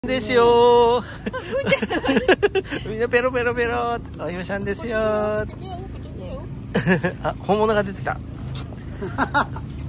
ですよみんなペロペロペロ。お嫁さんですよあ、本物が出てた